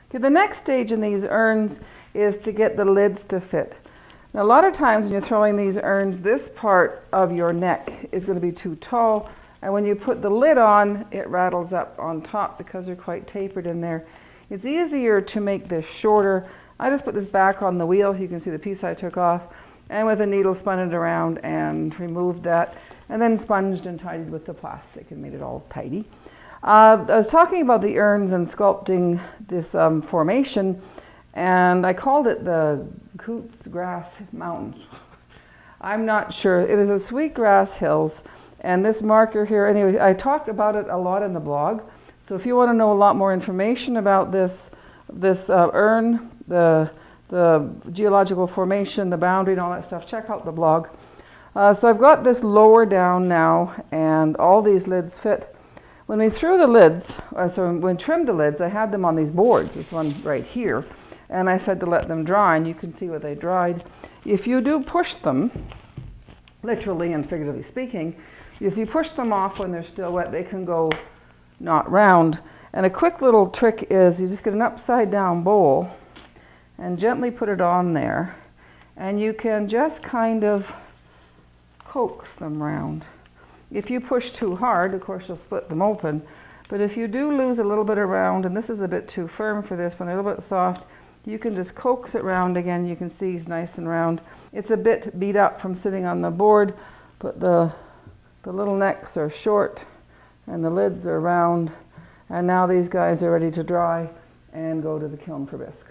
Okay, the next stage in these urns is to get the lids to fit. Now, a lot of times when you're throwing these urns, this part of your neck is going to be too tall, and when you put the lid on, it rattles up on top because they're quite tapered in there. It's easier to make this shorter. I just put this back on the wheel. You can see the piece I took off, and with a needle spun it around and removed that, and then sponged and tidied with the plastic and made it all tidy. I was talking about the urns and sculpting this formation, and I called it the Coots Grass Mountains. I'm not sure. It is a Sweetgrass Hills, and this marker here, anyway, I talk about it a lot in the blog. So if you want to know a lot more information about this urn, the geological formation, the boundary and all that stuff, check out the blog. So I've got this lower down now, and all these lids fit. When we threw the lids, so when we trimmed the lids, I had them on these boards, this one right here, and I said to let them dry, and you can see where they dried. If you do push them, literally and figuratively speaking, if you push them off when they're still wet, they can go not round. And a quick little trick is you just get an upside down bowl and gently put it on there, and you can just kind of coax them round. If you push too hard, of course, you'll split them open. But if you do lose a little bit around, and this is a bit too firm for this, when they're a little bit soft, you can just coax it round again. You can see it's nice and round. It's a bit beat up from sitting on the board, but the little necks are short and the lids are round. And now these guys are ready to dry and go to the kiln for bisque.